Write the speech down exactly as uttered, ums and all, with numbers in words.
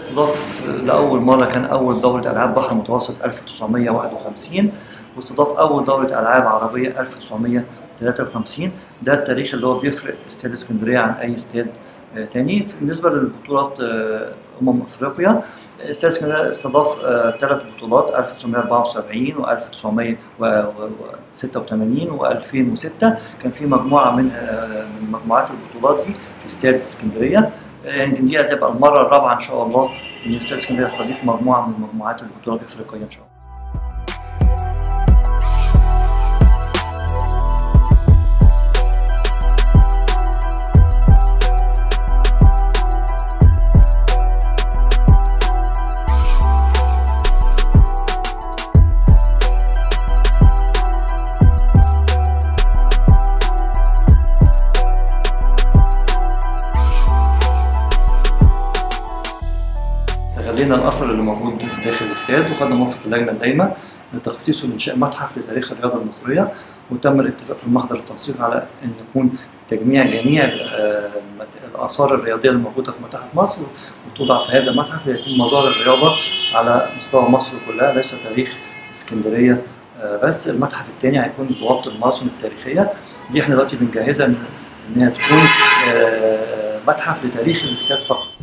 استضاف لأول مرة كان أول دورة ألعاب بحر متوسط ألف وتسعمية واحد وخمسين، واستضاف أول دورة ألعاب عربية ألف وتسعمية تلاتة وخمسين. ده التاريخ اللي هو بيفرق استاد اسكندرية عن أي استاد تاني. بالنسبة للبطولات أمم أفريقيا، استاد اسكندرية استضاف ثلاث بطولات ألف وتسعمية أربعة وسبعين وألف وتسعمية ستة وتمانين وألفين وستة. كان في مجموعة من من مجموعات البطولات دي في استاد اسكندرية. يمكن دي هتبقى المرة الرابعة إن شاء الله إن استاد اسكندرية يستضيف مجموعة من مجموعات البطولات الأفريقية إن شاء الله. استغلينا الاثر اللي موجود داخل الاستاد وخدنا موافقه اللجنه الدايمه لتخصيصه لانشاء متحف لتاريخ الرياضه المصريه، وتم الاتفاق في المحضر التنسيق على ان يكون تجميع جميع الاثار الرياضيه الموجوده في متاحف مصر وتوضع في هذا المتحف ليكون مظاهر الرياضه على مستوى مصر كلها، ليس تاريخ اسكندريه بس. المتحف الثاني هيكون بوابه الماراثون التاريخيه، دي احنا دلوقتي بنجهزها ان هي تكون متحف لتاريخ الاستاد فقط.